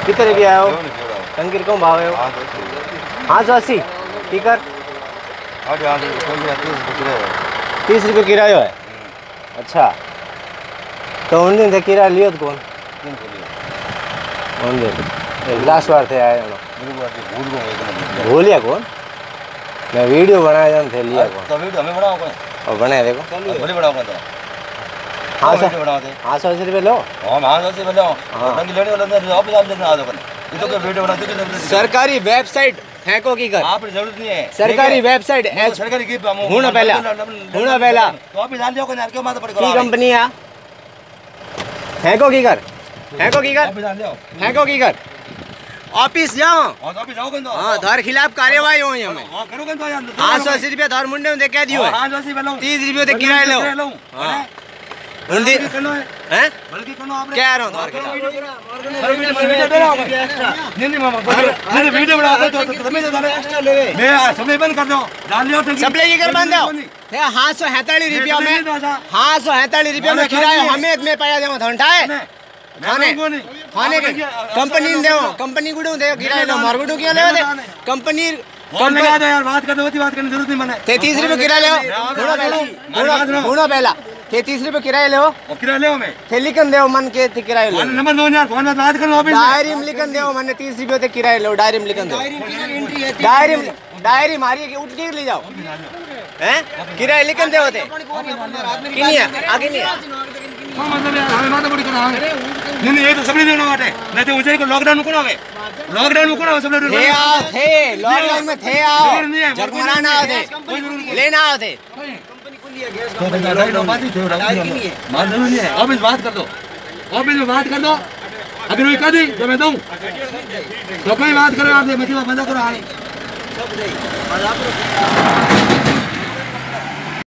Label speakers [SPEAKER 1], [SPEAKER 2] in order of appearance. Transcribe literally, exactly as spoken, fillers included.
[SPEAKER 1] कितने रुपये आयो टंकी कौन भाव है? हाँ सौ अस्सी की कर तीस रुपये किराया है। अच्छा तो उन दिन थे किराया लियो तो कौन उन दिन लास्ट बार थे आए भूल गया कौन? मैं वीडियो बनाया जान थे लिया कौन?
[SPEAKER 2] तो वीडियो हमें बनाओ कौन?
[SPEAKER 1] और बनाए देखो
[SPEAKER 2] बड़ी बनाओ कौन?
[SPEAKER 1] हाँ सर हाँ सौ अस्सी रुपये लो।
[SPEAKER 2] हाँ हाँ सौ अस्सी रुपये लो। टंकी लेने वाला ने ऑफिस आप लेने आ जाओ ये तो क्या वीडियो बनाते हैं?
[SPEAKER 1] सरकारी वेबसाइट है को की कर
[SPEAKER 2] आप जरूरत नहीं है
[SPEAKER 1] सरकारी वेबसाइट एच
[SPEAKER 2] सरकारी की
[SPEAKER 1] हुना पहला हुना पहला
[SPEAKER 2] तो ऑफिस आ जाओ कौन यार क्यों माथा पड़
[SPEAKER 1] की कंपनी है है को की कर है को की कर
[SPEAKER 2] ऑफिस आ जाओ
[SPEAKER 1] है को की कर ऑफिस जाओ
[SPEAKER 2] हां तो ऑफिस जाओ कौन?
[SPEAKER 1] हां धर खिलाफ कार्यवाही हो हमें।
[SPEAKER 2] हां करो कौन तो यार
[SPEAKER 1] हाँ सौ अस्सी रुपये धर मुंडे में दे कह दियो
[SPEAKER 2] हां सौ अस्सी बोलो
[SPEAKER 1] तीस रुपये दे किराया लो। हां हिंदी हैं
[SPEAKER 2] बल्कि कनो आपने
[SPEAKER 1] क्या रहो धर खिलाफ
[SPEAKER 2] नहीं नहीं मामा नहीं वीडियो बनाते तो तुम्हें तो एक्स्ट्रा लेवे मैं सप्लाई बंद कर दो डाल लियो टंकी
[SPEAKER 1] सप्लाई कर बंद दो हाँ सौ सैंतालीस रुपया में हाँ सौ सैंतालीस रुपया में किराया हमें में पाया देव घंटा है खाने खाने के कंपनी ने देव कंपनी गुडू दे किराया लो मार गुडू क्यों ले कंपनी
[SPEAKER 2] कौन लगा दो यार बात कर दो बात करने जरूरत नहीं मने
[SPEAKER 1] तैंतीस रुपये किराया लो गुणा पहला तैंतीस रुपये किराया लो
[SPEAKER 2] किराया ले मैं
[SPEAKER 1] थे लिखन देव मन के थे किराया लो
[SPEAKER 2] नंबर दो यार फोन में बात करो ऑफिस
[SPEAKER 1] डायरी में लिखन देव मन तीस रुपये थे किराया लो डायरी में लिखन दो डायरी में डायरी मारी के उठ के ले जाओ हैं किराया लिखन देव थे किनी है आगे नहीं
[SPEAKER 2] मतलब यार हमें माथा बड़ी करा नहीं नहीं ये तो सबने देना बाटे नहीं तो ऊंचाई को लॉकडाउन में कौन आवे लॉकडाउन में कौन आवे सब लोग
[SPEAKER 1] थे आओ थे लॉकडाउन में थे आओ जुर्माना ना थे लेना आओ थे
[SPEAKER 2] तो भाई बात ही थे मार जरूरी है ऑफिस बात कर दो ऑफिस में बात कर दो अगर कोई कर दी तो मैं दूं तो कोई बात करो आप ये मत बंद करो हां